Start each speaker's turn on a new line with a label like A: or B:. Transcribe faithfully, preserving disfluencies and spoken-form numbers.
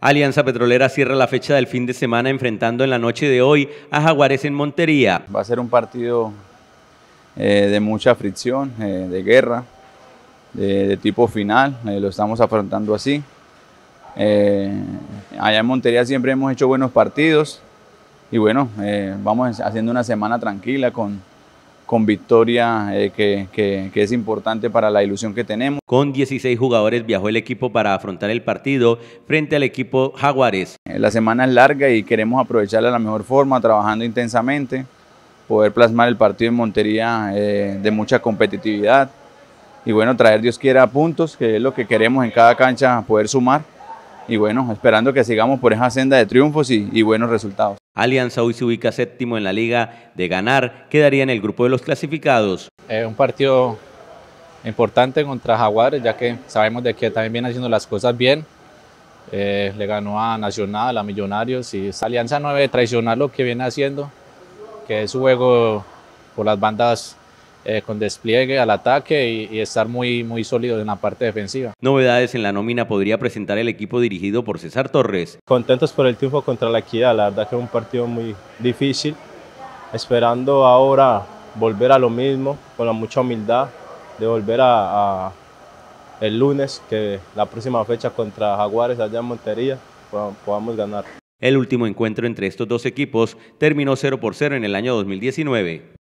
A: Alianza Petrolera cierra la fecha del fin de semana enfrentando en la noche de hoy a Jaguares en Montería.
B: Va a ser un partido eh, de mucha fricción, eh, de guerra, de, de tipo final, eh, lo estamos afrontando así. Eh, allá en Montería siempre hemos hecho buenos partidos y bueno, eh, vamos haciendo una semana tranquila con, con victoria eh, que, que, que es importante para la ilusión que tenemos.
A: Con dieciséis jugadores viajó el equipo para afrontar el partido frente al equipo Jaguares.
B: La semana es larga y queremos aprovecharla de la mejor forma, trabajando intensamente, poder plasmar el partido en Montería eh, de mucha competitividad y bueno, traer Dios quiera puntos, que es lo que queremos en cada cancha, poder sumar y bueno, esperando que sigamos por esa senda de triunfos y, y buenos resultados.
A: Alianza hoy se ubica séptimo en la liga, de ganar quedaría en el grupo de los clasificados.
C: Eh, un partido importante contra Jaguares, ya que sabemos de que también viene haciendo las cosas bien. Eh, le ganó a Nacional, a Millonarios, y esta Alianza no debe traicionar lo que viene haciendo, que es su juego por las bandas eh, con despliegue al ataque y, y estar muy, muy sólido en la parte defensiva.
A: Novedades en la nómina podría presentar el equipo dirigido por César Torres.
D: Contentos por el triunfo contra la Equidad, la verdad que es un partido muy difícil, esperando ahora volver a lo mismo, con la mucha humildad, de volver a, a el lunes, que la próxima fecha contra Jaguares allá en Montería podamos ganar.
A: El último encuentro entre estos dos equipos terminó cero por cero en el año dos mil diecinueve.